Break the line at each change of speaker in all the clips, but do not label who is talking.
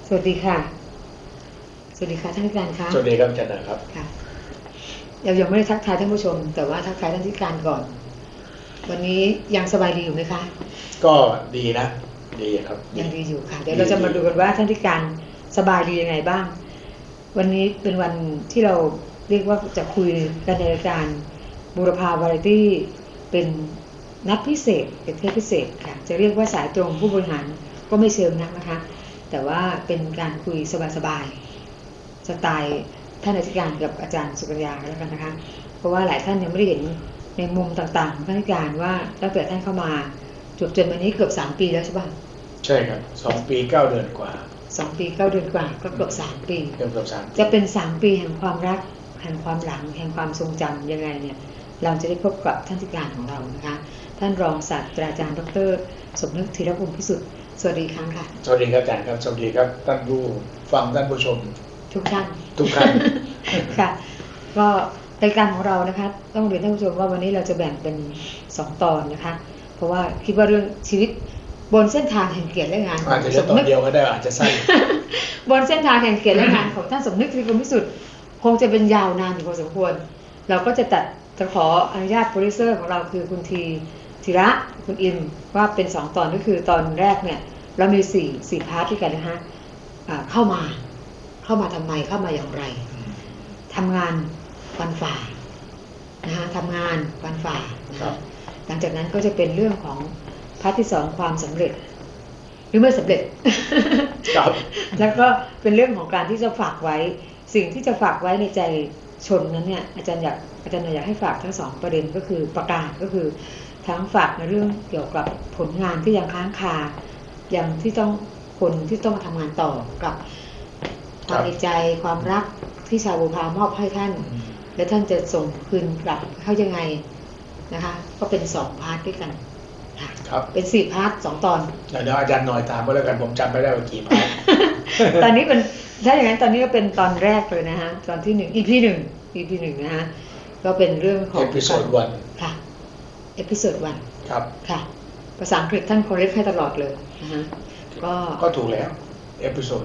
สวัสดีค่ะสวัสดีค่ะท่านผู้การคะ
สวัสดีครับอาจารย์นะครับ
ค่ะเรายังไม่ได้ทักทายท่านผู้ชมแต่ว่าทักทายท่านผู้การก่อนวันนี้ยังสบายดีอยู่ไหมคะ
ก็ดีนะดีครับ
ยังดีอยู่ค่ะเดี๋ยวเราจะมาดูกันว่าท่านผู้การสบายดียังไงบ้างวันนี้เป็นวันที่เราเรียกว่าจะคุยกันในรายการบูรพาวาไรตี้เป็นนัดพิเศษเป็นเทปพิเศษค่ะจะเรียกว่าสายตรงผู้บริหารก็ไม่เชิงนักนะคะแต่ว่าเป็นการคุยสบายๆสไตล์ท่านอธิการกับอาจารย์สุกัญญาแล้วกันนะคะเพราะว่าหลายท่านยังไม่ได้เห็นในมุมต่างๆของท่านอธิการว่าตั้งแต่ท่านเข้ามาจนวันนี้เกือบ3 ปีแล้วใช่ป่ะ
ใช่ครับ2 ปี9 เดือนกว่า
2 ปี 9 เดือนกว่าก็เกือบ3 ปี
เกือบ3 ปี
จะเป็น3 ปีแห่งความรักแห่งความหลังแห่งความทรงจำยังไงเนี่ยเราจะได้พบกับท่านอธิการของเรานะคะท่านรองศาสตราจารย์ดร.สมนึกธีรพงศ์พิสุทธิ์สวัสดีครั้งค่ะ
สวัสดีครับอาจารย์ครับสวัสดีครับท่านผู้ฟังท่านผู้ชม
ทุกท่าน
ค่ะ
ก็รายการของเรานะคะต้องเรียนท่านผู้ชมว่าวันนี้เราจะแบ่งเป็น2 ตอนนะคะเพราะว่าคิดว่าเรื่องชีวิตบนเส้นทางแห่งเกียรติและงาน
อาจจะตอนเดียวก็ได้อาจจะสั้น
บนเส้นทางแห่งเกียรติและงานของท่านสมนึกธีรพงศ์พิสุทธิ์คงจะเป็นยาวนานอยู่พอสมควรเราก็จะขออนุญาตโปรดิวเซอร์ของเราคือคุณธีระคุณอินว่าเป็น2 ตอนก็คือตอนแรกเนี่ยเรามี4 พาร์ทด้วยกันนะคะเข้ามาทำไมเข้ามาอย่างไรทำงานฟันฝ่านะคะทำงานฟันฝ่านะคะหลังจากนั้นก็จะเป็นเรื่องของพาร์ทที่2ความสำเร็จหรือไม่สำเร็จ แล้วก็เป็นเรื่องของการที่จะฝากไว้สิ่งที่จะฝากไว้ในใจชนนั้นเนี่ยอาจารย์อยากให้ฝากทั้ง2 ประเด็นก็คือประกาศก็คือทั้งฝากในเรื่องเกี่ยวกับผลงานที่ยังค้างคายังที่ต้องคนที่ต้องมาทำงานต่อกับความในใจความรักที่ชาวบูพามอบให้ท่านและท่านจะส่งคืนกลับเขายังไงนะคะก็เป็น2 พาร์ทด้วยกันค่ะเป็น4 พาร์ท 2 ตอน
เดี๋ยวอาจารย์หน่อยถามก็แล้วกันผมจำไม่ได้ว่ากี่พาร์ท
ตอนนี้เป็นถ้าอย่างนั้นตอนนี้ก็เป็นตอนแรกเลยนะฮะตอนที่1 EP 1นะฮะก็เป็นเรื่องของ
Episode 1
ค่ะ Episode 1
ครับ
ค่ะภาษาอังกฤษท่าน correct ให้ตลอดเลยนะฮะ
ก็ถูกแล้ว Episode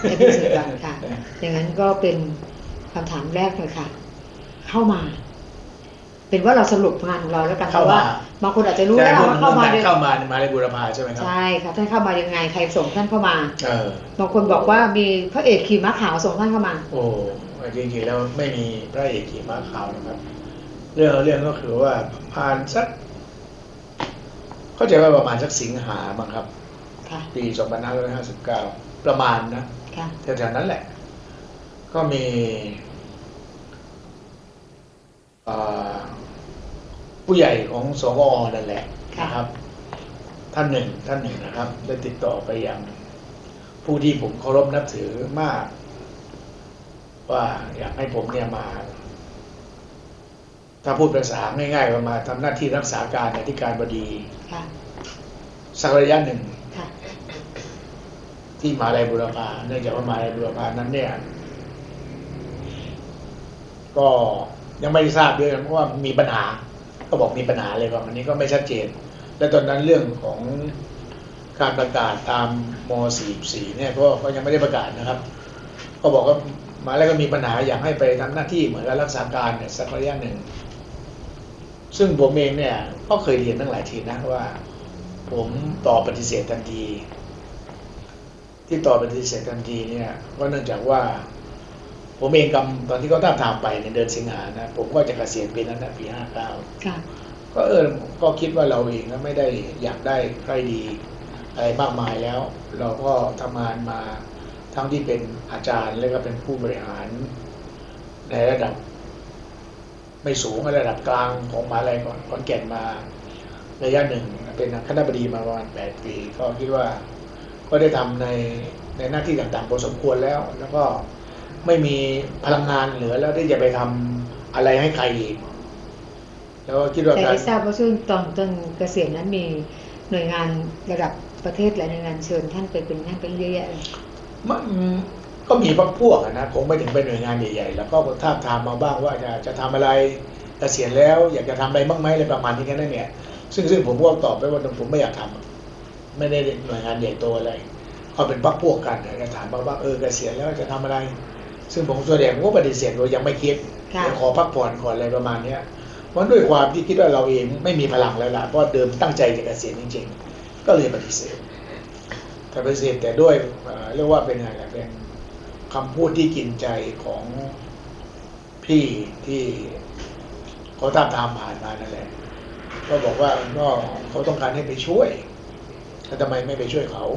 1ค่ะอย่างนั้นก็เป็นคำถามแรกเลยค่ะเข้ามาเป็นว่าเราสรุปงานของเราแล้วกันเพราะว่าบางคนอาจจะรู้แล้วว่าเข้ามา
ในบูรพาใช่ไหมครับ
ใช่ค่ะท่านเข้ามายังไงใครส่งท่านเข้ามาบางคนบอกว่ามีพระเอกขี่ม้าขาวส่งท่านเข้ามา
โอ้จริงๆแล้วไม่มีพระเอกขี่ม้าขาวนะครับเรื่องก็คือว่าผ่านสักเข้าใจว่าประมาณสักสิงหาบ้างครับปี2559ประมาณนะแถวๆนั้นแหละก็มีผู้ใหญ่ของสงอนั่นแหละนะครับท่านหนึ่งนะครับได้ติดต่อไปยังผู้ที่ผมเคารพนับถือมากว่าอยากให้ผมเนี่ยมาถ้าพูดภาษาง่ายๆว่ามาทำหน้าที่รักษาการอธิการบดีสักระยะหนึ่งที่มหาวิทยาลัยบูรพาเนื่องจากว่ามหาวิทยาลัยบูรพานั้นเนี่ยก็ยังไม่ได้ทราบด้วยเพราะว่ามีปัญหาก็บอกมีปัญหาอะไรประมาณนี้ก็ไม่ชัดเจนและตอนนั้นเรื่องของการประกาศตามม.44เนี่ยก็ยังไม่ได้ประกาศนะครับก็บอกว่ามาแล้วก็มีปัญหาอยากให้ไปทำหน้าที่เหมือนกับรักษาการเนี่ยสักระยะหนึ่งซึ่งผมเองเนี่ยก็เคยเรียนตั้งหลายทีนะว่าผมตอบปฏิเสธทันทีที่ตอบปฏิเสธทันทีเนี่ยก็เนื่องจากว่าผมเองตอนที่เขาทำไปในเดือนสิงหานะผมก็จะเกษียณปีนั้นนะปี59ก็คิดว่าเราเองก็ไม่ได้อยากได้ใครดีอะไรมากมายแล้วเราก็ทำงานมาทั้งที่เป็นอาจารย์แล้วก็เป็นผู้บริหารในระดับไม่สูงระดับกลางของมหาวิทยาลัยขอนแก่นมาระยะหนึ่งเป็นคณบดีมาประมาณ8 ปีก็คิดว่าก็ได้ทำในหน้าที่ต่างๆพอสมควรแล้วก็ไม่มีพลังงานเหลือแล้วที่จะไปทำอะไรให้ใครอีกแล้วคิดว่า
แต่ที่ทราบว่าช่วงตอนเกษียณนั้นมีหน่วยงานระดับประเทศหลายหน่วยงานเชิญท่านไปเป็นนั่นเป็นเยอะแยะ
มันก็มีพวกนะคงไม่ถึงเป็นหน่วยงานใหญ่ๆแล้วก็ท้าทามมาบ้างว่าจะทำอะไรเกษียณแล้วอยากจะทำอะไรบ้างไหมอะไรประมาณนี้แค่นั้นเนี่ยซึ่งผมก็ตอบไปว่าผมไม่อยากทำไม่ได้หน่วยงานใหญ่โตอะไรเขเขาเป็นพรรคพวกกันก็ถามว่าเกษียณแล้วจะทำอะไรซึ่งผมส่วนใหญ่ผมก็ปฏิเสธโดยยังไม่คิดเดี๋ยวขอพักผ่อนก่อนอะไรประมาณนี้เพราะด้วยความที่คิดว่าเราเองไม่มีพลังแล้วล่ะเพราะเดิมตั้งใจจะเกษียณจริงๆก็เลยปฏิเสธแต่ด้วยเรียกว่าเป็นอะไรเป็นคำพูดที่กินใจของพี่ที่เขาตามผ่านมานั่นแหละก็บอกว่าเขาต้องการให้ไปช่วยแล้วทำไมไม่ไปช่วยเขา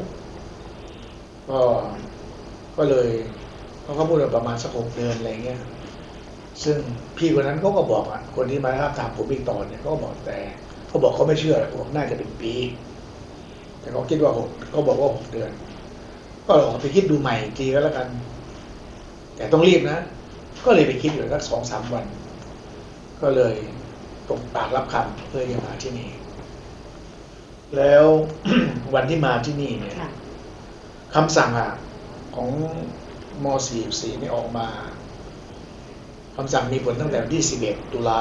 ก็เลยเขาก็พูดประมาณสัก6 เดือนอะไรเงี้ยซึ่งพี่คนนั้นเขาก็บอกคนที่มาถามผมอีกตอนเนี่ยเขาบอกแต่เขาบอกเขาไม่เชื่อผมน่าจะเป็นปีแต่เขาคิดว่าเขาบอกว่า6 เดือนก็ลองไปคิดดูใหม่ทีก็แล้วกันแต่ต้องรีบนะก็เลยไปคิดอยู่สัก2-3 วันก็เลยตกปากรับคำเพื่อจะมาที่นี่แล้ว วันที่มาที่นี่เนี่ยคำสั่งของม.44นี่ออกมาคำสั่งมีผลตั้งแต่วันที่11 ตุลา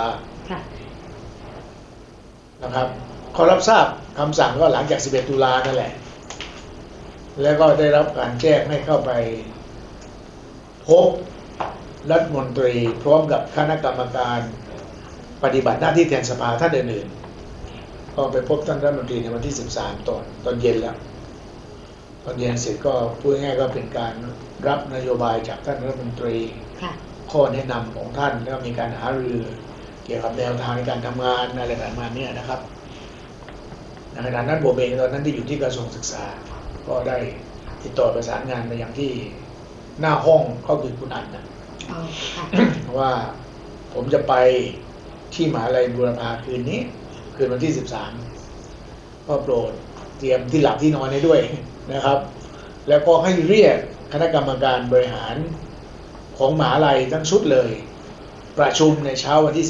นะครับเขารับทราบคำสั่งก็หลังจาก11 ตุลานั่นแหละแล้วก็ได้รับการแจ้งให้เข้าไปพบรัฐมนตรีพร้อมกับคณะกรรมการปฏิบัติหน้าที่แทนสภาท่านอื่นๆก็ไปพบท่านรัฐมนตรีในวันที่13ตอนเย็นแล้วตอนเย็นเสร็จก็พูดง่ายๆก็เป็นการรับนโยบายจากท่านรัฐมนตรีข้อแนะนำของท่านแล้วมีการหารือเกี่ยวกับแนวทางในการทำงานอะไรประมาณนี้นะครับในขณะนั้นผมเองตอนนั้นที่อยู่ที่กระทรวงศึกษาก็ได้ติดต่อประสานงานไปอย่างที่หน้าห้องเขาคือคุณอันนะว่าผมจะไปที่มหาลัยบูรพาคืนนี้คืนวันที่13ก็โปรดเตรียมที่หลับที่นอนให้ด้วยนะครับแล้วก็ให้เรียกคณะกรรมการบริหารของมหาลัยทั้งชุดเลยประชุมในเช้าวันที่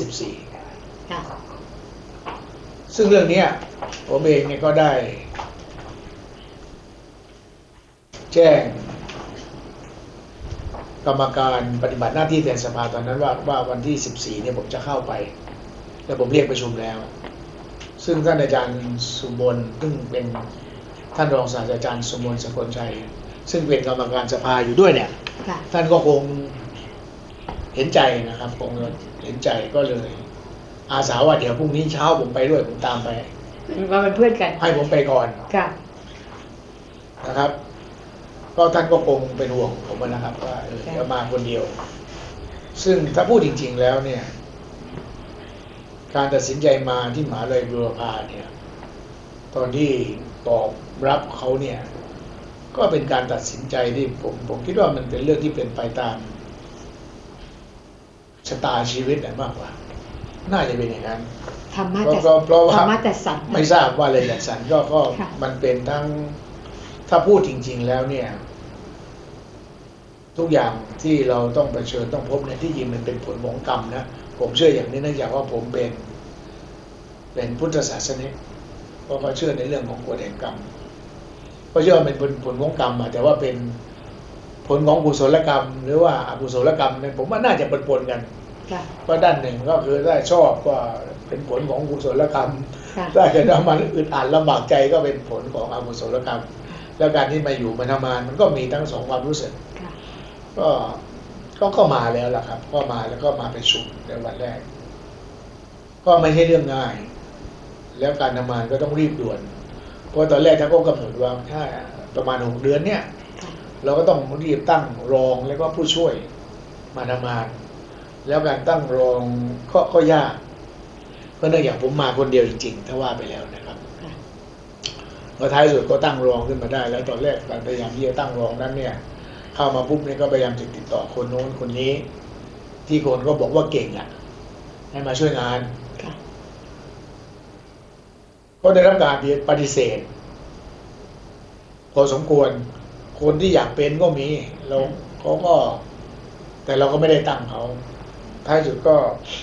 14ซึ่งเรื่องนี้ผมเองเนี่ยก็ได้แจ้งกรรมการปฏิบัติหน้าที่แทนสภาตอนนั้นว่าวันที่14เนี่ยผมจะเข้าไปแล้วผมเรียกประชุมแล้วซึ่งท่านอาจารย์สุบลซึ่งเป็นท่านรองศาสตราจารย์สุบลสกลชัยซึ่งเป็นกรรมการสภาอยู่ด้วยเนี่ยท่านก็คงเห็นใจนะครับคงเห็นใจก็เลยอาสาว่าเดี๋ยวพรุ่งนี้เช้าผมไปด้วยผมตามไป
มาเป็นเพื่อนกัน
ให้ผมไปก่อนนะครับก็ท่านก็คงเป็นห่วงผมนะครับว่าจะมาคนเดียวซึ่งถ้าพูดจริงๆแล้วเนี่ยการตัดสินใจมาที่มหาวิทยาลัยบูรพาเนี่ยตอนที่ตอบรับเขาเนี่ยก็เป็นการตัดสินใจที่ผมคิดว่ามันเป็นเรื่องที่เป็นไปตามชะตาชีวิตมากกว่าน่าจะเป็นอย่างนั้น
ธรรมะแต่สัน
ไม่ทราบว่าอะไรจัดสรรก็มันเป็นทั้งถ้าพูดจริงๆแล้วเนี่ยทุกอย่างที่เราต้องเผชิญต้องพบเนี่ยที่จริงมันเป็นผลของกรรมนะผมเชื่ออย่างนี้เนื่องจากว่าผมเป็นพุทธศาสนิกเพราะเขาเชื่อในเรื่องของกฎแห่งกรรมก็เชื่อว่าเป็นผลของกรรมแต่ว่าเป็นผลของกุศลกรรมหรือว่าอกุศลกรรมเนี่ยผมว่าน่าจะปนกันเพราะด้านหนึ่งก็คือได้ชอบก็เป็นผลของกุศลกรรมได้จะทำมาอึดอัดลำบากใจก็เป็นผลของอกุศลกรรมแล้วการที่มาอยู่มาทำงานมันก็มีทั้ง2ความรู้สึกก็มาแล้วล่ะครับก็มาแล้วก็มาประชุมในวันแรกก็ไม่ใช่เรื่องง่ายแล้วการทำงานก็ต้องรีบด่วนเพราะตอนแรกท่านก็กำหนดว่าถ้าประมาณ6 เดือนเนี่ยเราก็ต้องรีบตั้งรองแล้วก็ผู้ช่วยมาทำงานแล้วการตั้งรองก็ยากเพราะเนื่องจากผมมาคนเดียวจริงๆถ้าว่าไปแล้วนะครับพอท้ายสุดก็ตั้งรองขึ้นมาได้แล้วตอนแรกการพยายามที่จะตั้งรองนั้นเนี่ยเข้ามาปุ๊บเนี่ยก็พยายามติดต่อคนโน้นคนนี้ที่คนก็บอกว่าเก่งให้มาช่วยงานก็ได้รับการปฏิเสธพอสมควรคนที่อยากเป็นก็มีเขาก็แต่เราก็ไม่ได้ตั้งเขาท้ายสุดก็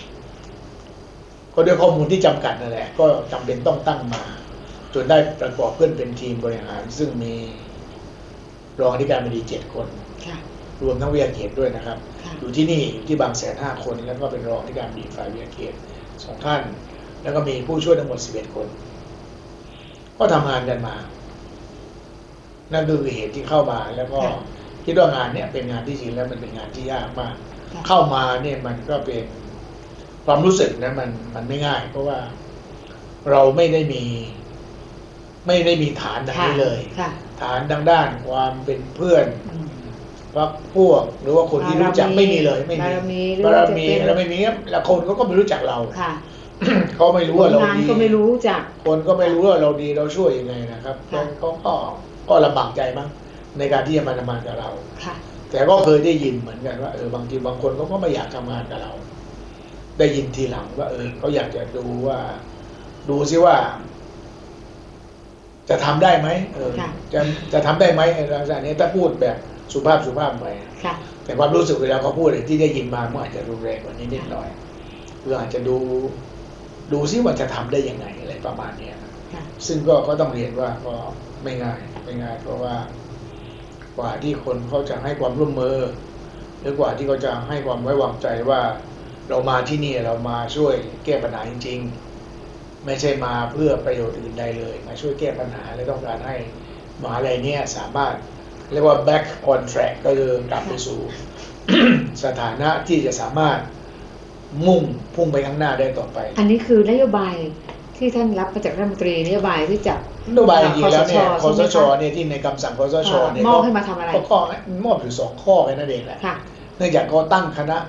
ด้วยข้อมูลที่จำกัดนั่นแหละก็จำเป็นต้องตั้งมาจนได้ประกอบขึ้นเป็นทีมบริหารซึ่งมีรองอธิการบดี7 คนรวมทั้งวิทยาเขตด้วยนะครับอยู่ที่นี่อยู่ที่บางแสน5 คนแล้วก็เป็นรองอธิการบดีฝ่ายวิทยาเขต2 ท่านแล้วก็มีผู้ช่วยทั้งหมด11 คนก็ทำงานกันมานั่นคือเหตุที่เข้ามาแล้วก็คิดว่างานเนี้ยเป็นงานที่จริงแล้วมันเป็นงานที่ยากมากเข้ามาเนี่ยมันก็เป็นความรู้สึกนะมันไม่ง่าย เพราะว่าเราไม่ได้มีฐานดังนี้เลยฐานดังด้านความเป็นเพื่อนพักพวกหรือว่าคนที่รู้จักไม่มีเลยไม่มีบารมีเราไม่มีแล้วคนเขาก็ไม่รู้จักเราเขาไม่รู้ว่าเราดี
ก็ไม่รู้จัก
คนก็ไม่รู้ว่าเราดีเราช่วยยังไงนะครับเขาก็ลำบากใจมั้งในการที่จะมาทำงานกับเราแต่ก็เคยได้ยินเหมือนกันว่าบางทีบางคนเขาก็ไม่อยากทำงานกับเรา ได้ยินทีหลังว่าเขาอยากจะดูซิว่าจะทำได้ไหมจะทำได้ไหมลักษณะนี้ถ้าพูดแบบสุภาพไปแต่ความรู้สึกเวลาเขาพูดที่ได้ยินมามันอาจจะรุนแรงกว่านี้นิดหน่อยเพื่ออาจจะดูซิว่าจะทำได้ยังไงอะไรประมาณนี้ซึ่งก็ต้องเรียนว่าก็ไม่ง่ายเพราะว่ากว่าที่คนเขาจะให้ความร่วมมือหรือกว่าที่เขาจะให้ความไว้วางใจว่าเรามาที่นี่เรามาช่วยแก้ปัญหาจริงๆไม่ใช่มาเพื่อประโยชน์อื่นใดเลยมาช่วยแก้ปัญหาและต้องการให้มหาลัยเนี่ยสามารถเรียกว่า back on track ก็คือกลับไปสู่ สถานะที่จะสามารถพุ่งไปข้างหน้าได้ต่อไป
อันนี้คือนโยบายที่ท่านรับมาจากรัฐมนตรีนโยบายที่จาก
นโยบายจริงๆแล้วเนี่ยคสชเนี่ยที่ในคำสั่งคสชเนี่ย
มอบให้มาทำอะไร
ก็มอบอยู่2 ข้อแค่นั้นเองแหละเนื่องจากเขาตั้งคณะ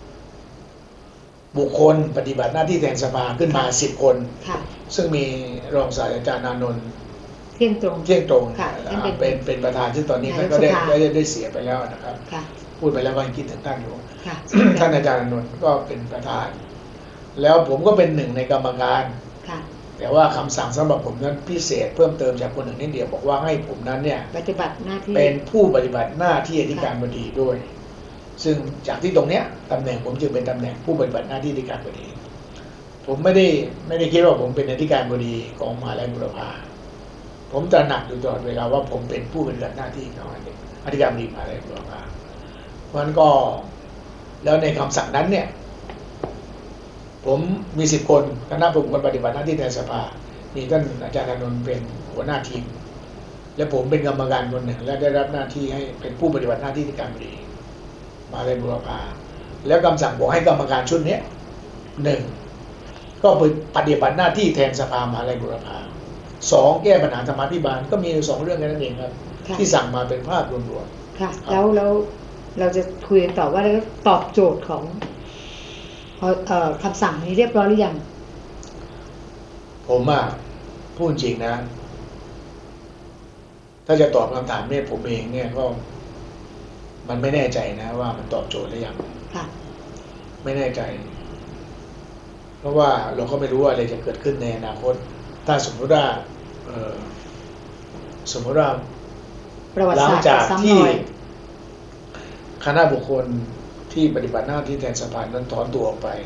บุคคลปฏิบัติหน้าที่แทนสภาขึ้นมา10 คนซึ่งมีรองศาสตราจารย์อานนท์
เที่ยงตรง
เป็นประธานซึ่งตอนนี้ท่านก็ได้เสียไปแล้วนะครับพูดไปแล้วก็ยังคิดถึงท่านอยู่ท่านอาจารย์อานนท์ก็เป็นประธานแล้วผมก็เป็นหนึ่งในกรรมการแต่ว่าคำสั่งสำหรับผมนั้นพิเศษเพิ่มเติมจากคนอื่นนิดเดียวบอกว่าให้ผมนั้นเนี่ย
ปฏิบัติหน้าที่
เป็นผู้ปฏิบัติหน้าที่อธิการบดีด้วยซึ่งจากที่ตรงเนี้ยตำแหน่งผมจึงเป็นตำแหน่งผู้ปฏิบัติหน้าที่อธิการบดีผมไม่ได้คิดว่าผมเป็นอธิการบดีของมหาวิทยาลัยบูรพาผมตระหนักอยู่ตลอดเวลาว่าผมเป็นผู้ปฏิบัติหน้าที่ของอธิการบดีมหาวิทยาลัยบูรพาเพราะฉะนั้นก็แล้วในคำสั่งนั้นเนี่ยผมมี10 คนคณะบุคคลปฏิบัติหน้าที่แทนสภามีท่านอาจารย์อานนท์เป็นหัวหน้าทีมและผมเป็นกรรมการคนหนึ่งและได้รับหน้าที่ให้เป็นผู้ปฏิบัติหน้าที่อธิการบดีมหาวิทยาลัยบูรพาแล้วคำสั่งบอกให้กรรมการชุดนี้1ก็ปฏิบัติหน้าที่แทนสภามหาวิทยาลัยบูรพา2แก้ปัญหาธรรมาภิบาลก็มี2 เรื่องแค่นั้นเองครับที่สั่งมาเป็นภาพรวม
ๆค่ะแล้วเราจะคุยกันต่อว่าแล้วตอบโจทย์ของคำสั่งนี้เรียบร้อยหรือยัง
ผมพูดจริงนะถ้าจะตอบคำถามเนี่ยผมเองเนี่ยก็มันไม่แน่ใจนะว่ามันตอบโจทย์หรือยังไม่แน่ใจเพราะว่าเราก็ไม่รู้ว่าอะไรจะเกิดขึ้นในอนาคตถ้าสมมติว่าหลังจากที่คณะบุคคลที่ปฏิบัติหน้าที่แทนสภานั้นถอนตัวออกไป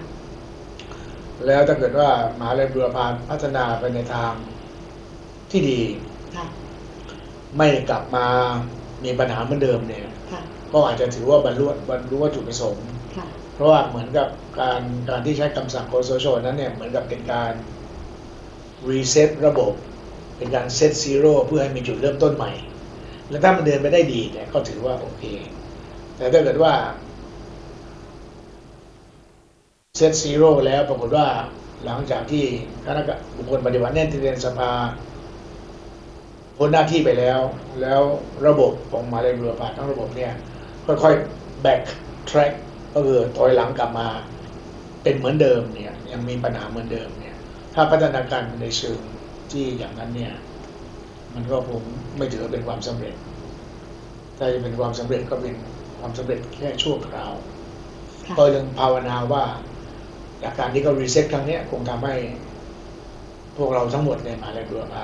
แล้วถ้าเกิดว่ามหาวิทยาลัยบูรพาพัฒนาไปในทางที่ดีไม่กลับมามีปัญหาเหมือนเดิมเนี่ยก็อาจจะถือว่าบรรลุวัตถุประสงค์เพราะว่าเหมือนกับการที่ใช้คำสั่งคสช.นั้นเนี่ยเหมือนกับเป็นการรีเซ็ตระบบเป็นการเซตซีโร่เพื่อให้มีจุดเริ่มต้นใหม่แล้วถ้ามันเดินไปได้ดีเนี่ยก็ถือว่าโอเคแต่ถ้าเกิดว่าเซตซีโร่แล้วปรากฏว่าหลังจากที่คณะบุคคลปฏิบัติหน้าที่แทนสภาพ้นหน้าที่ไปแล้วระบบของมหาวิทยาลัยบูรพาทั้งระบบเนี่ยค่อยๆ back track ก็คือถอยหลังกลับมาเป็นเหมือนเดิมเนี่ยยังมีปัญหาเหมือนเดิมเนี่ยถ้าพัฒนาการในเชิงที่อย่างนั้นเนี่ยมันก็ผมไม่ถือเป็นความสำเร็จถ้าจะเป็นความสำเร็จก็เป็นความสำเร็จแค่ชั่วคราวก็ยังภาวนาว่าจากการที่เขารีเซ็ตครั้งนี้คงทำให้พวกเราทั้งหมดในมหาวิทยาลัยบูรพา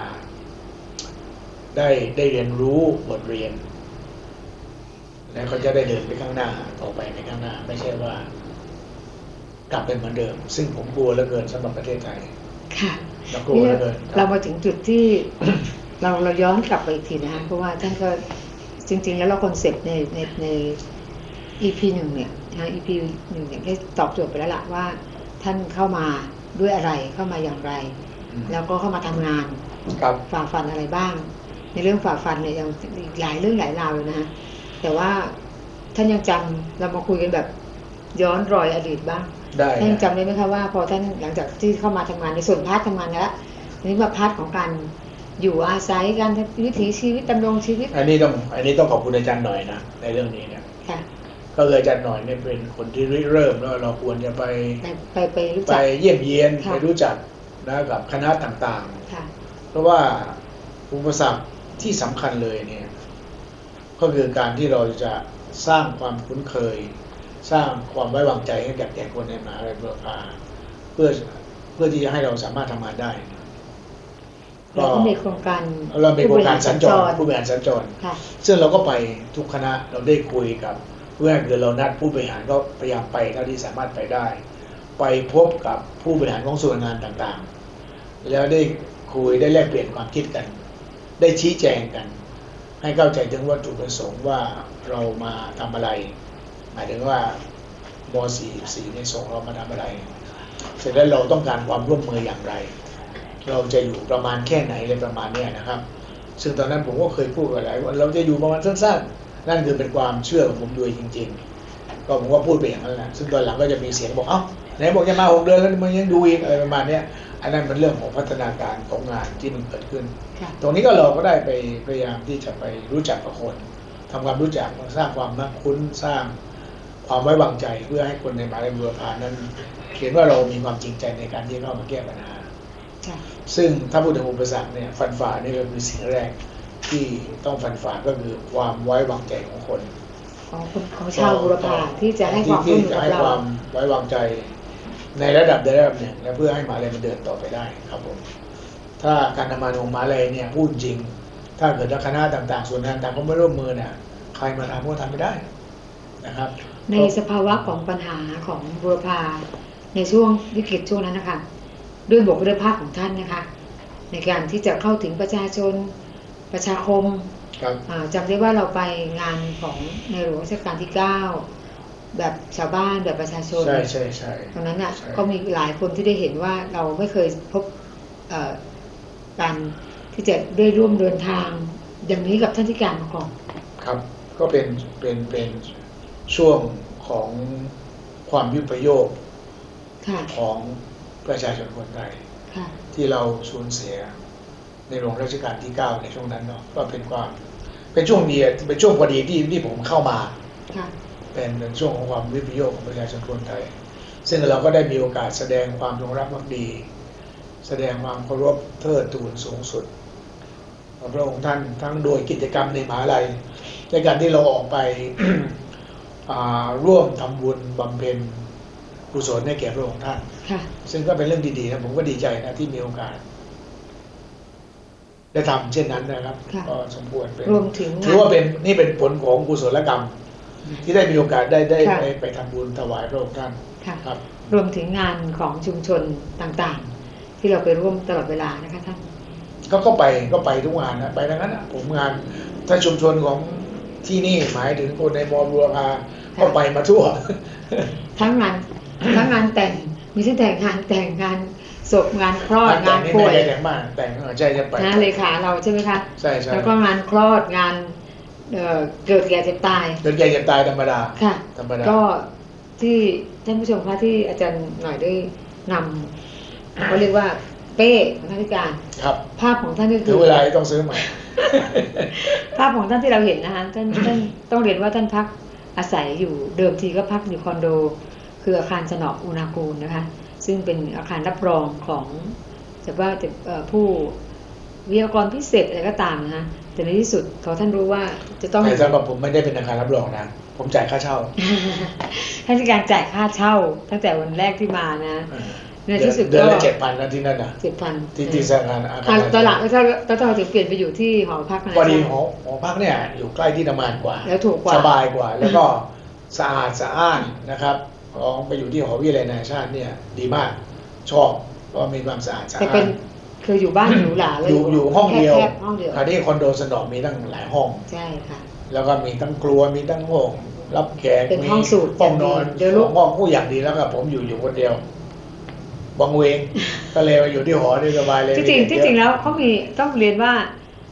ได้เรียนรู้บทเรียนแล้วก็จะได้เดินไปข้างหน้าต่อไปในข้างหน้าไม่ใช่ว่ากลับเป็นเหมือนเดิมซึ่งผมกลัวเหลือเกินสำหรับประเทศไทย
ค่ะ
กลัวเหลือเกิน
เรามาถึงจุดที่เราย้อนกลับไปอีกทีนะคะเพราะว่าท่านก็จริงๆแล้วเราคอนเซ็ปต์ใน EP 1เนี่ยEP 1เนี่ยได้ตอบโจทย์ไปแล้วล่ะว่าท่านเข้ามาด้วยอะไรเข้ามาอย่างไรแล้วก็เข้ามาทำงานฝ่าฟันอะไรบ้างในเรื่องฝ่าฟันเนี่ยยังอีกหลายเรื่องหลายราวเลยนะฮะแต่ว่าท่านยังจำเรามาคุยกันแบบย้อนรอยอดีตบ้าง
ได้
ท่านยังจำได้ไหมคะว่าพอท่านหลังจากที่เข้ามาทำงานในส่วนพาร์ททำงานแล้วทีนี้มาพาร์ทของการอยู่อาศัยการวิถีชีวิตดำรงชีวิต
อันนี้ต้องขอบคุณอาจารย์หน่อยนะในเรื่องนี้เนี่ยก็เลยอาจารย์หน่อยเนี่ยเป็นคนที่เริ่มแล้วเราควรจะไปเยี่ยมเยียนไปรู้จักนะกับคณะต่างๆเพราะว่าอุปสรรคที่สำคัญเลยเนี่ยก็คือการที่เราจะสร้างความคุ้นเคยสร้างความไว้วางใจให้กับแก่คนในมหาวิทยาลัยบูรพาเพื่อที่จะให้เราสามารถทำงานได้
เราก็มีโครงการ
สัญจรผู้บริหารสัญจรซึ่งเราก็ไปทุกคณะเราได้คุยกับเพื่อนคือเรานัดผู้บริหารก็พยายามไปเท่าที่สามารถไปได้ไปพบกับผู้บริหารของส่วนงานต่างๆแล้วได้คุยได้แลกเปลี่ยนความคิดกันได้ชี้แจงกันให้เข้าใจถึงวัตถุประสงค์ว่าเรามาทำอะไรหมายถึงว่าม.44ในส่งเรามาทำอะไรเสร็จแล้วเราต้องการความร่วมมืออย่างไรเราจะอยู่ประมาณแค่ไหนอะไรประมาณนี้นะครับซึ่งตอนนั้นผมก็เคยพูดกันหลายว่าเราจะอยู่ประมาณสั้นๆนั่นคือเป็นความเชื่อของผมด้วยจริงๆก็ผมก็พูดไปอย่างนั้นแหละซึ่งตอนหลังก็จะมีเสียงบอกเอ้าไหนบอกจะมา6 เดือนแล้วมันยังดูอีกอะไรประมาณนี้อันนั้นเป็นเรื่องของพัฒนาการของงานที่มันเกิดขึ้นตรงนี้ก็เราก็ได้ไปพยายามที่จะไปรู้จักกับคนทำความรู้จักสร้างความน่าคุ้นสร้างความไว้วางใจเพื่อให้คนในมหาวิทยาลัยบูรพานั้นเห็นว่าเรามีความจริงใจในการที่เข้ามาแก้ปัญหาซึ่งถ้าพูดถึงอุปสรรคเนี่ยฟันฝ่านี่ก็คือสิ่งแรกที่ต้องฟันฝ่าก็คือความไว้วางใจของคน
ของชาวบูรพาที่จะให้ความร่วมมือกับเรา
ความไว้วางใจในระดับใดระดับหนึ่งและเพื่อให้มหาวิทยาลัยมันเดินต่อไปได้ครับผมถ้าการทำงานของมหาวิทยาลัยเนี่ยพูดจริงถ้าเกิดคณะต่างๆส่วนงานต่างก็ไม่ร่วมมือเนี่ยใครมาทำก็ทำไม่ได้นะครับ
ในสภาวะของปัญหาของบูรพาในช่วงวิกฤตช่วงนั้นนะคะด้วยบุคลิกภาพของท่านนะคะในการที่จะเข้าถึงประชาชนประชาคมจำได้ว่าเราไปงานของในหลวงรัชกาลที่9แบบชาวบ้านแบบประชาชน
ใช่
ตรงนั้นอ่ะก็มีหลายคนที่ได้เห็นว่าเราไม่เคยพบการที่จะได้ร่วมเดินทางอย่างนี้กับท่านที่การมาก่อน
ครับก็เป็นช่วงของความวิปโยคของประชาชนคนไทยที่เราสูญเสียในหลวงรัชกาลที่9ในช่วงนั้นเนาะก็เป็นช่วงดีเป็นช่วงพอดีที่ผมเข้ามาเป็นช่วงของความวิปโยคของประชาชนคนไทยซึ่งเราก็ได้มีโอกาสแสดงความจงรักภักดีแสดงความเคารพเทิดทูนสูงสุดพระองค์ท่านทั้งโดยกิจกรรมในมหาวิทยาลัยในการที่เราออกไป ร่วมทำบุญบำเพ็ญกุศลให้แก่พระองค์ท่านซึ่งก็เป็นเรื่องดีๆนะผมก็ดีใจนะที่มีโอกาสได้ทำเช่นนั้นนะครับก็สมควรเป็นถือว่านี่เป็นผลของกุศลกรรมที่ได้มีโอกาสได้ไปทำบุญถวายพระองค์ท่าน
ครับรวมถึงงานของชุมชนต่างๆที่เราไปร่วมตลอดเวลานะคะท่าน
ก็ไปทุกงานนะไปทั้งนั้นนะผมงานถ้าชุมชนของที่นี่หมายถึงคนในมอบูรพาก็ไปมาทั่ว
ทั้งงานแต่งมีทั้งแต่งงานศพงานคลอดงานป่วย
แต่งมากแต่งใช่จะไป
งานเลขาเราใช่ไหมคะ
ใช่
แล้วก็งานคลอดงานเกิดแก่เจ็บตาย
ธรรมดา
ค่ะก็ที่ท่านผู้ชมคะที่อาจารย์หน่อยได้นำเขาเรียกว่าเป้ของท่านที่การภาพของท่านก็คือ
เวลาต้องซื้อใหม่
ภาพของท่านที่เราเห็นนะคะท่านต้องเรียนว่าท่านพักอาศัยอยู่เดิมทีก็พักอยู่คอนโดคืออาคารสนออุณากูลนะคะซึ่งเป็นอาคารรับรองของจะว่าผู้วิทยากรพิเศษอะไรก็ตามนะฮะแต่ในที่สุดพอท่านรู้ว่าจะต้อง
แต่สำหรับผมไม่ได้เป็นอาคารรับรองนะผมจ่ายค่าเช่า
ท่านมีการจ่ายค่าเช่าตั้งแต่วันแรกที่มานะในที่สุดก็
เดือนละ 7,000 นะที่นั่นน่ะ
7,000
ที่สถานอาคาร
ตอนหลังก็ต้องถึงเปลี่ยนไปอยู่ที่หอพักนะ
พอดีหอพักเนี่ยอยู่ใกล้ที่ทำงานกว่า
แล้วถูกกว่า
สบายกว่าแล้วก็สะอาดสะอ้านนะครับลองไปอยู่ที่หอวิทยาลัยนานาชาติเนี่ยดีมากชอบเพราะมีความสะอาดสะอ้าน
แต่เป็นคืออยู่บ้านหรูหราเลย
อยู่ห้องเดียวคราวนี้คอนโดสนอมีตั้งหลายห้อง
ใช่ค่ะ
แล้วก็มีทั้งครัวมีทั้งห้องรับแขก
มีห้องสูตร
ห้องนอนห้องผู้อย่างดีแล้วก็ผมอยู่คนเดียวบางเวงก็เลยมาอยู่ที่หอได้สบายเลย
ที่จริงแล้วเขามีต้องเรียนว่า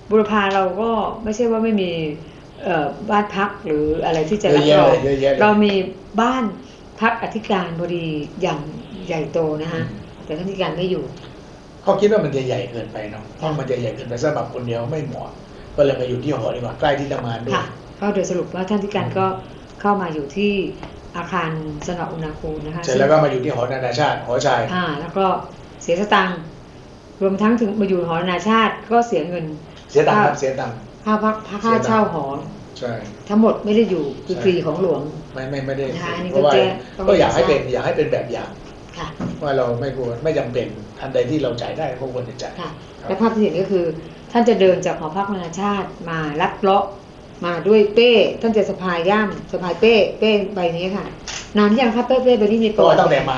บุรพาเราก็ไม่ใช่ว่าไม่มีบ้านพักหรืออะไรที่จะรับรองเรามีบ้านพักอธิการบดีอย่างใหญ่โตนะฮะแต่ท่านอธิการไม่อยู่
เขาคิดว่ามันจะใหญ่เกินไปเนาะห้องมันจะใหญ่เกินไปสำหรับคนเดียวไม่เหมาะก็เลยมาอยู่ที่หอดีกว่าใกล้ที่ทำงานด้วย
ก็โดยสรุปว่าท่านอธิการก็เข้ามาอยู่ที่อาคารสนอุณหภูมินะคะ
เสร็จแล้วก็มาอยู่ที่หอนานาชาติหอชาย
แล้วก็เสียสตังค์รวมทั้งถึงมาอยู่หอนานาชาติก็เสียเงิน
เสียตังค์ครับเสียตังค์
ค่าพักค่าเช่าหอ
ใช่
ทั้งหมดไม่ได้อยู่ฟรีของหลวง
ไม่ได้เพราะว่าก็อยากให้เป็นแบบอย่างว่าเราไม่ควรไม่จำเป็นอันใดที่เราจ่ายได้ก็ควรจะจ่าย
และภาพที่เห็นก็คือท่านจะเดินจากหอพักนานาชาติมาลัดเลาะมาด้วยเป้ท่านจะสะพายย่ามสะพายเป้ใบนี้ค่ะนานยังครับเป้ใบนี้มี
ตัวตั้งแต่มา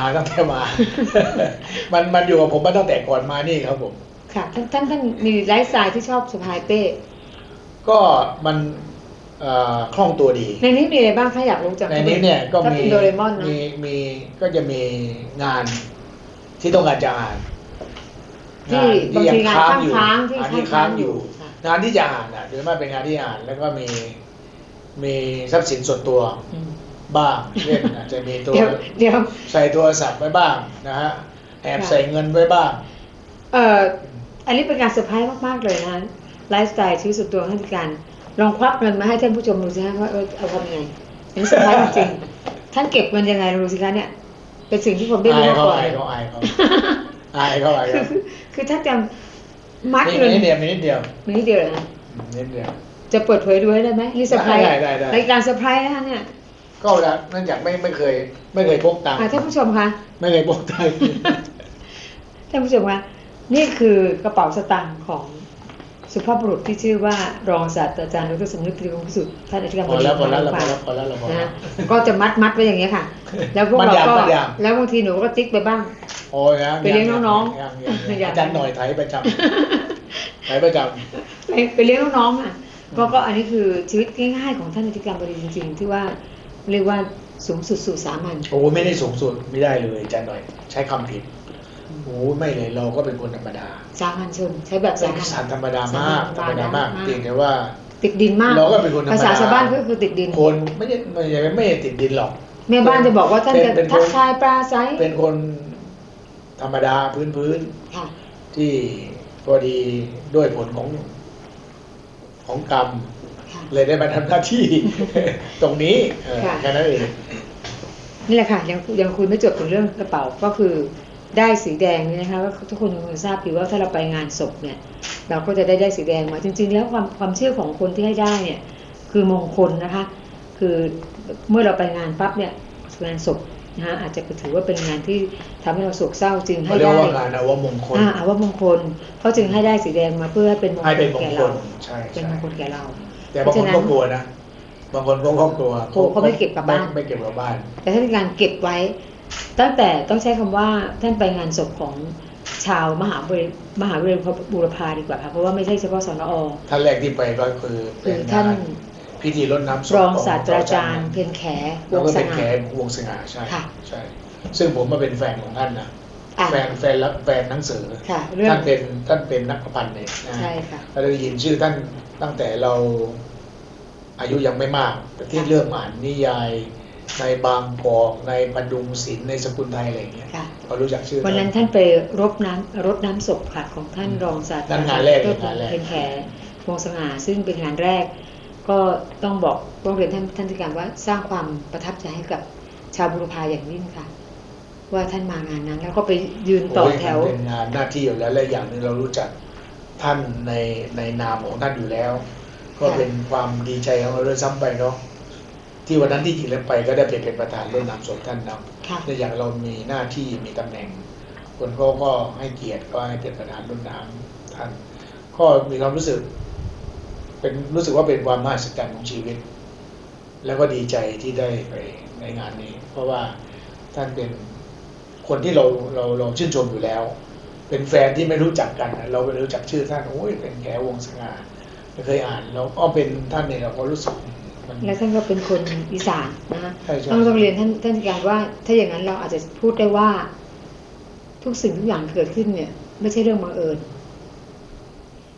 มันอยู่กับผมมาตั้งแต่ก่อนมานี่ครับผม
ค่ะท่านมีไลฟ์สไตล์ที่ชอบสะพายเป้
ก็มันคล่องตัวดี
ในนี้มีอะไรบ้างถ้าอยากรู้จัก
ในนี้เนี่ยก็มีก็จะมีงานที่ต้องการจะอ่าน
ที่บางทีงานค้าง
ที่ค้างอยู่งานที่จะอ่านโดยมากเป็นงานที่อ่านแล้วก็มีทรัพย์สินส่วนตัวบ้างเช่นอาจจะมีตัวใส่โทรศัพท์ไว้บ้างนะฮะแอบใส่เงินไว้บ้าง
อันนี้เป็นการเซอร์ไพรส์มากๆเลยนะไลฟ์สไตล์ชีวิตส่วนตัวท่านการลองควักเงินมาให้ท่านผู้ชมดูสิฮะว่าเอาทำยังไงอันนี้เซอร์ไพรส์จริงๆท่านเก็บเงินยังไงดูสิคะเนี่ยเป็นสิ่งที่ผมได้รู้มาก่อน
อายเขา
คือถ้าจะมัดเงิน
นิดเดียว
เลยนะนิดเดียวจะเปิดเผยดูได้ไหมนี่เซอร์ไพรส์ในการเซอร์ไพรส์นะคะเนี่ย
ก็แล้วเนื่องจากไม่เคยพกตังค์
ท่านผู้ชมคะ
ไม่เคยพกตังค์
ท่านผู้ชมคะนี่คือกระเป๋าสตางค์ของสุภาพบุรุษที่ชื่อว่ารองศาสตราจารย์ดร.สมนึก ตรีวงศ์พิสุทธิ์ท่านอธิการบดีนะก็จะมัดไว้อย่างเงี้ยค่ะแล้วพวกเราก็แล้วบางทีหนูก็ติ๊กไปบ้างไปเลี้ยงน้อง
ๆอาจารย์หน่อยไถประจำ
ไปเลี้ยงน้องๆอ่ะก็อันนี้คือชีวิตง่ายๆของท่านอธิการบดีจริงๆที่ว่าเรียกว่าสูงสุดสู่สามัญ
ไม่ได้สูงสุดไม่ได้เลยอาจารย์หน่อยใช้คำผิดไม่เลยเราก็เป็นคนธรรมดา
สามัญชนใช้แบบสามัญ
ธรรมดามากเพียงแต่ว่า
ติดดินมาก
เราก็เป็นคนธรรมดา
ภาษาชาวบ้านก็คือติดดิน
คนไม่ติดดินหรอก
แม่บ้านจะบอกว่าท่านจะทักทายปราศัย
เป็นคนธรรมดาพื้นที่พอดีด้วยผลของกรรมเลยได้มาทำหน้าที่ตรงนี้แค่นั้นเอง
นี่แหละค่ะยังคุยไม่จบถึงเรื่องกระเป๋าก็คือได้สีแดงนี่นะคะว่าทุกคนคงทราบดีว่าถ้าเราไปงานศพเนี่ยเราก็จะได้สีแดงมาจริงๆแล้วความเชื่อของคนที่ให้ได้เนี่ยคือมงคลนะคะคือเมื่อเราไปงานปั๊บเนี่ยงานศพนะฮะอาจจะถือว่าเป็นงานที่ทำให้เราโศกเศร้าจึงให้ได้
งานว่ามงคล
ว่ามงคลเขาจึงให้ได้สีแดงมาเพื่อเป็นมงคลแก่เรา
เป็น
มงคลแก่เรา
แต่บางคนก็กลัวนะบางคนก็กลัว
เขาไม่เก็บกลับบ้านแต่ถ้าเป็นการเก็บไว้ตั้งแต่ต้องใช้คำว่าท่านไปงานศพของชาวมหาวิทยาลัยบูรพาดีกว่าค่ะเพราะว่าไม่ใช่เฉพาะสนอ.
ท่านแรกที่ไปก็คือ
ท่าน
พิธีรดน้ำศพ
รองศาสตราจารย์เพ็ญแขวง
สง่าใช่ซึ่งผมมาเป็นแฟนของท่านนะแฟนหนังสือท่านเป็นนักประพันธ์เนี่ย
ใช่ค่ะ
เราได้ยินชื่อท่านตั้งแต่เราอายุยังไม่มากที่เริ่มอ่านนิยายในบางกอกในพดุงศิลป์ในสกุลไทยอะไรอย่างเงี้ยเรารู้จักชื่อ
วันนั้นท่านไปรดน้ำศพค่ะของท่านรองศาสตราจารย์เพ็ญแขวงสง่าซึ่งเป็นงานแรกก็ต้องเรียนท่านที่การว่าสร้างความประทับใจให้กับชาวบุรพาอย่างยิ่งค่ะว่าท่านมางานนั้นแล้วก็ไปยืนต่อแถว
เป็นงานหน้าที่อยู่แล้วและอย่างนึงเรารู้จักท่านในนามของท่านอยู่แล้วก็เป็นความดีใจของเราด้วยซ้ำไปเนาะที่วันนั้นที่จริงแล้วไปก็ได้เป็นประธานรดน้ำศพท่านเนาะในอย่างเรามีหน้าที่มีตำแหน่งคนก็ให้เกียรติก็ให้เป็นประธานรดน้ำท่านก็มีความรู้สึกว่าเป็นความมหัศจรรย์ของชีวิตแล้วก็ดีใจที่ได้ไปในงานนี้เพราะว่าท่านเป็นคนที่เราชื่นชมอยู่แล้วเป็นแฟนที่ไม่รู้จักกันเราไม่รู้จักชื่อท่านเป็นแขวงสง่าไม่เคยอ่านเราก็เป็นท่านเนี่ยเราก็รู้สึก
และท่านก็เป็นคนอีสานนะคะต้องเรียนท่านการว่าถ้าอย่างนั้นเราอาจจะพูดได้ว่าทุกสิ่งทุกอย่างเกิดขึ้นเนี่ยไม่ใช่เรื่องบังเอิญ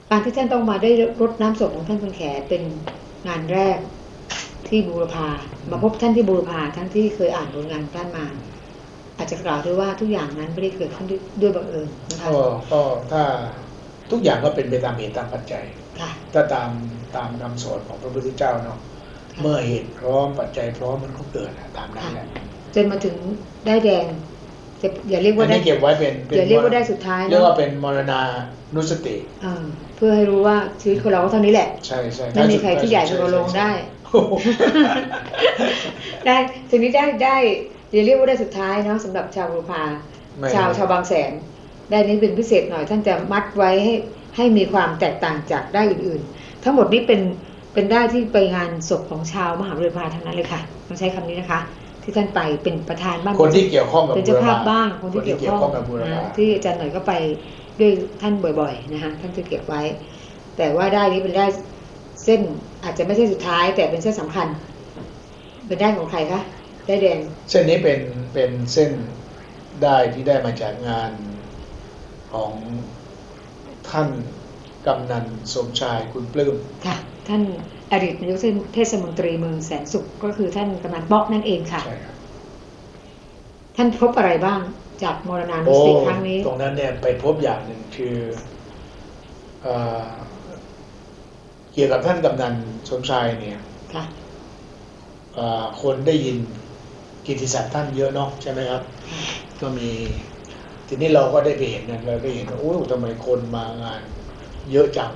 การที่ท่านต้องมาได้รดน้ำศพของท่านคุณแขเป็นงานแรกที่บูรพามาพบท่านที่บูรพาทั้งที่เคยอ่านผลงานท่านมาอาจจะกล่าวด้วยว่าทุกอย่างนั้นไม่ได้เกิดขึ้นด้วยบังเอิญนะคะ
ก็ถ้าทุกอย่างก็เป็นไปตามเหตุตามปัจจัยถ้าตามคำสอนของพระพุทธเจ้าเนาะเมื่อเหตุพร้อมปัจจัยพร้อมมันก็เกิดตามนั้นแหละ
จนมาถึงได้แดงอย่าเรียกว่าได้
เก็บไว้เป็น
อย่าเรียกว่าได้สุดท้าย
เรียกว่าเป็นมรณานุสติ
เพื่อให้รู้ว่าชีวิตของเราเท่านี้แหละ
ใช่ใช่
ไม่มีใครที่ใหญ่จะมาลงได้ได้ทีนี้ได้อย่าเรียกว่าได้สุดท้ายเนาะสำหรับชาวบูรพาชาวบางแสนได้นี้เป็นพิเศษหน่อยท่านจะมัดไว้ให้มีความแตกต่างจากได้อื่นๆทั้งหมดนี้เป็นได้ที่ไปงานศพของชาวมหาบูรพาทั้งนั้นเลยค่ะต้องใช้คำนี้นะคะที่ท่านไปเป็นประธานบ้าง
คนที่เกี่ยวข้องกับ
เป็นเจ้าภาพบ้างคนที่เกี่ยวข้องกับบูรพาที่อาจารย์หน่อยก็ไปด้วยท่านบ่อยๆนะคะท่านจะเก็บไว้แต่ว่าได้นี้เป็นได้เส้นอาจจะไม่ใช่สุดท้ายแต่เป็นเส้นสำคัญเป็นได้ของใครคะได้แดง
เส้นนี้เป็นเส้นได้ที่ได้มาจากงานของท่านกำนันสมชายคุณปลื้ม
ค่ะท่านอดีตนายกเทศมนตรีเมืองแสนสุขก็คือท่านกำนันป๊อกนั่นเองค่ะท่านพบอะไรบ้างจากมรณานุสติครั้งนี้
ตรงนั้นเนี่ยไปพบอย่างหนึ่งคือเกี่ยวกับท่านกำนันสมชายเนี่ยคนได้ยินกิตติศัพท์ท่านเยอะเนาะใช่ไหมครับก็มีทีนี้เราก็ได้ไปเห็นนะเราได้เห็นว่าโอ้ทำไมคนมางานเยอะจัง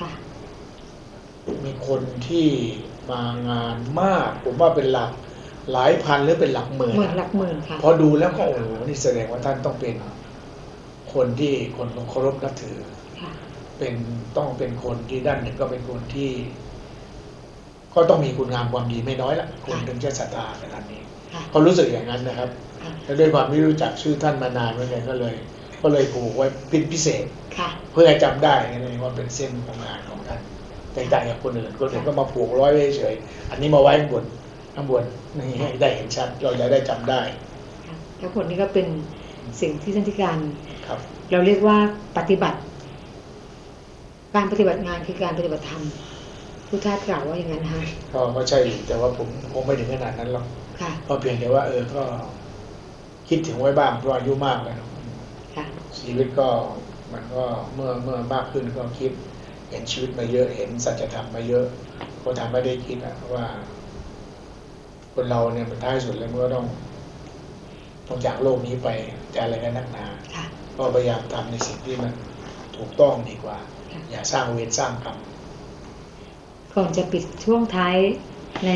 มีคนที่มางานมากผมว่าเป็นหลายพันหรือเป็นหลักหมื่น
หลักหมื่นค่ะ
พอดูแล้วก็โอ้โหนี่แสดงว่าท่านต้องเป็นคนที่คนเคารพนับถือต้องเป็นคนที่ด้านหนึ่งก็เป็นคนที่ก็ต้องมีคุณงามความดีไม่น้อยละคนถึงจะศรัทธาขนาดนี้เขารู้สึกอย่างนั้นนะครับและด้วยความที่รู้จักชื่อท่านมานานเหมือนกันก็เลยผูกไว้เป็นพิเศษเพื่อจำได้ว่าเป็นเส้นของงานของท่านแต่ต่างจากคนอื่นก็มาผูกร้อยไว้เฉยอันนี้มาไว้ข้างบนนี่ให้ได้เห็นชัดเราจะได้จำได้
แล้วผลนี้ก็เป็นสิ่งที่ท่านธิการเราเรียกว่าปฏิบัติการปฏิบัติงานคือการปฏิบัติธรรมพุทธะกล่าวว่าอย่างนั้นฮะ
ก็ใช่แต่ว่าผมคงไม่ถึงขนาดนั้นหรอกก็เพียงแต่ว่าก็คิดถึงไว้บ้างเพราะอายุมากแล้วชีวิตก็มันก็เมื่อมากขึ้นก็คิดเห็นชีวิตมาเยอะเห็นสัจธรรมมาเยอะก็ทำไม่ได้คิดว่าคนเราเนี่ยมันท้ายสุดแล้วมันก็ต้องจากโลกนี้ไปจะอะไรกันนักหนาก็พยายามทำในสิ่งที่มันถูกต้องดีกว่าอย่าสร้างเวรสร้างกรรม
ก่อนจะปิดช่วงท้ายใน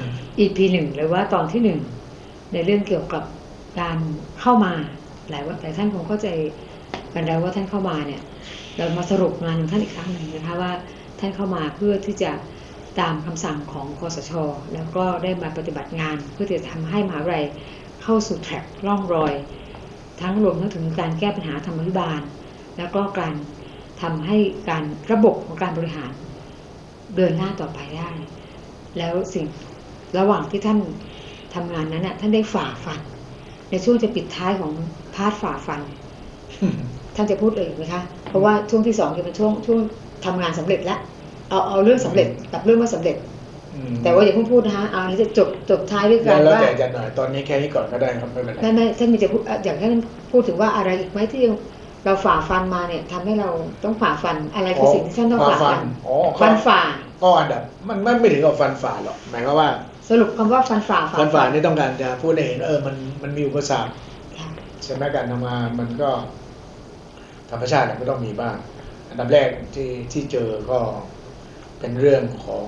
EP 1หรือว่าตอนที่1ในเรื่องเกี่ยวกับการเข้ามาหลายท่านคงเข้าใจกันแล้วว่าท่านเข้ามาเนี่ยเรามาสรุปงานของท่านอีกครั้งหนึ่งนะคะว่าท่านเข้ามาเพื่อที่จะตามคำสั่งของคสช.แล้วก็ได้มาปฏิบัติงานเพื่อที่จะทำให้มหาวิทยาลัยเข้าสู่แทร็กร่องรอยทั้งรวมถึงการแก้ปัญหาธรรมาภิบาลแล้วก็การทำให้การระบบของการบริหารเดินหน้าต่อไปได้แล้วสิ่งระหว่างที่ท่านทำงานนั้นท่านได้ฝ่าฟันในช่วงจะปิดท้ายของพาร์ทฝ่าฟันท่านจะพูดเลยไหมคะเพราะว่าช่วงที่2จะเป็นช่วงทำงานสำเร็จแล้วเอาเรื่องสำเร็จกับเรื่องไม่สำเร็จแต่ว่าอย่าเพิ่งพูดนะคะเอาที่จะจบท้ายด้วยกัน
ว่าแล้วแต่จะหน่อยตอนนี้แค่นี้ก่อนก็ได้ครับไม่เป็นไร
ไม่ท่านมีจะพูดอย่างท่านพูดถึงว่าอะไรอีกไหมที่เราฝ่าฟันมาเนี่ยทำให้เราต้องฝ่าฟันอะไรคือสิ่งที่ท่านต้องฝ่าฟันฟันฝ่า
ก็อันดับมันไม่ถึงกับฟันฝ่าหรอกหมายความว่า
สรุปคำว่าฟันฝ่า
นี่ต้องการจะพูดให้เห็นมันมีอุปสรรคใช่ไหมการทำงานมันก็ธรรมชาติก็ต้องมีบ้างอันดับแรกที่เจอก็เป็นเรื่องของ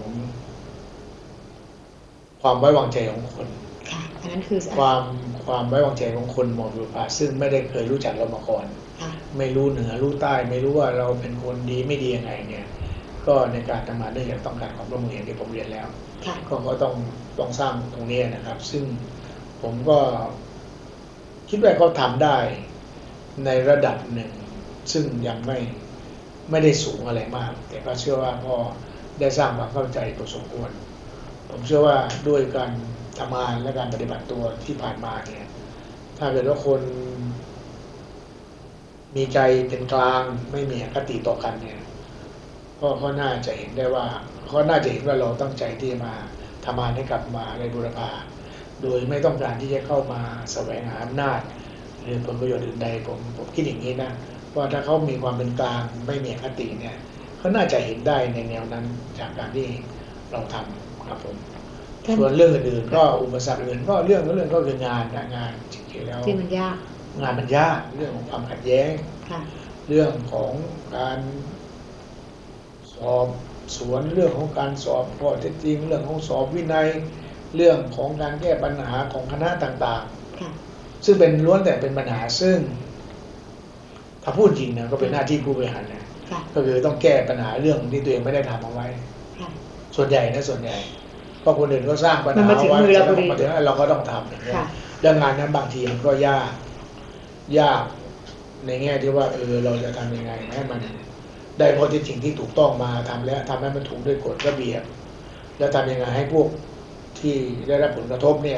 ความไว้วางใจของคน
อันนั้นคือ
ความไว้วางใจของคนมองดูภาซึ่งไม่ได้เคยรู้จักเรามาก่อนไม่รู้เหนือรู้ใต้ไม่รู้ว่าเราเป็นคนดีไม่ดียังไงเนี่ยก็ในการทำงานเนื่องจากต้องการความร่วมมืออย่างที่ผมเรียนแล้วก็ต้องสร้างตรงนี้นะครับซึ่งผมก็คิดว่าเขาทำได้ในระดับหนึ่งซึ่งยังไม่ได้สูงอะไรมากแต่ก็เชื่อว่าก็ได้สร้างความเข้าใจพอสมควรผมเชื่อว่าด้วยการทำงานและการปฏิบัติตัวที่ผ่านมาเนี่ยถ้าเกิดว่าคนมีใจเป็นกลางไม่มีอคติต่อกันเนี่ยก็น่าจะเห็นได้ว่าเขาน่าจะเห็นว่าเราตั้งใจที่จะมาทำงานให้กับมาในบูรพาโดยไม่ต้องการที่จะเข้ามาแสวงหาอำนาจหรือผลประโยชน์อื่นใดผมคิดอย่างนี้นะว่าถ้าเขามีความเป็นกลางไม่มีอคติเนี่ยเขาน่าจะเห็นได้ในแนวนั้นจากการที่เราทำครับผมส่วนเรื่องอื่นๆก็อุปสรรคอื่นก็เรื่องก็คืองานจริงๆแล้ว
ที่มันยาก
งานมันยากเรื่องของความขัดแย้งเรื่องของการสอบสวนเรื่องของการสอบข้อเท็จจริงเรื่องของสอบวินัยเรื่องของการแก้ปัญหาของคณะต่างๆซึ่งเป็นล้วนแต่เป็นปัญหาซึ่งถ้าพูดจริงนะก็เป็นหน้าที่ผู้บริหารนะก็คือต้องแก้ปัญหาเรื่องที่ตัวเองไม่ได้ทำเอาไว้ส่วนใหญ่เพราะคนอื่นก็สร้างปัญหาไว้แล้วมาถึงเราก็ต้องทำอย่างนี้เรื่องงานนั้นบางทีมันก็ยากในแง่ที่ว่าเราจะทำยังไงให้มันได้ข้อเท็จจริงที่ถูกต้องมาทำแล้วทำให้มันถูกด้วยกฎระเบียบแล้วทำยังไงให้พวกที่ได้รับผลกระทบเนี่ย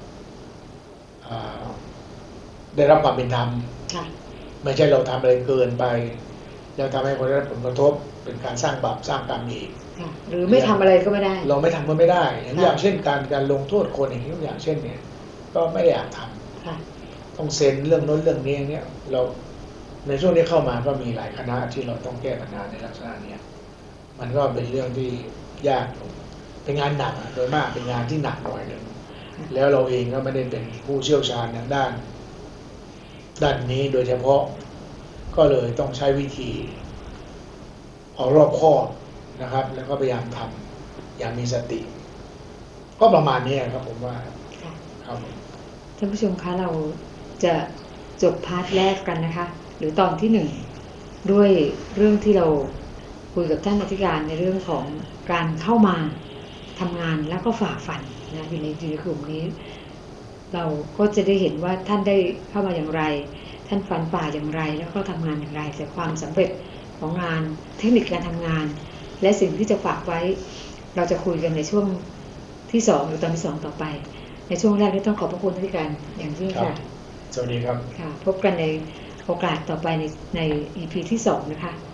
ได้รับความเป็นธรรมไม่ใช่เราทำอะไรเกินไปแล้วทำให้คนได้รับผลกระทบเป็นการสร้างบาปสร้างกรรมอีก
หรือไม่ทำอะไรก็ไม่ได้
เราไม่ทำก็ไม่ได้อย่างเช่นการลงโทษคนอย่างนี้อย่างเช่นเนี่ยก็ไม่ได้อยากทำต้องเซ็นเรื่องโน้นเรื่องนี้เนี่ยเราในช่วงที่เข้ามาก็มีหลายคณะที่เราต้องแก้ปัญหาในลักษณะนี้มันก็เป็นเรื่องที่ยากเป็นงานหนักโดยมากเป็นงานที่หนักหน่อยหนึ่งแล้วเราเองก็ไม่ได้เป็นผู้เชี่ยวชาญทางด้านนี้โดยเฉพาะก็เลยต้องใช้วิธีเอารอบคอบนะครับแล้วก็พยายามทำอย่างมีสติก็ประมาณนี้ครับผมว่าครับ
ท่านผู้ชมคะเราจะจบพาร์ทแรกกันนะคะหรือตอนที่1ด้วยเรื่องที่เราคุยกับท่านอธิการในเรื่องของการเข้ามาทำงานแล้วก็ฝ่าฟันนะอยู่ในกลุ่มนี้เราก็จะได้เห็นว่าท่านได้เข้ามาอย่างไรท่านฝันฝ่าอย่างไรแล้วก็ทำงานอย่างไรแต่ความสำเร็จของงานเทคนิคการทำงานและสิ่งที่จะฝากไว้เราจะคุยกันในช่วงที่2หรือตอนที่2ต่อไปในช่วงแรกที่ต้องขอบพระคุณท่านอธิการอย่างยิ่งค่ะ
สวัสดีครับ
ค่ะพบกันในโอกาสต่อไปใน EP ที่2นะคะ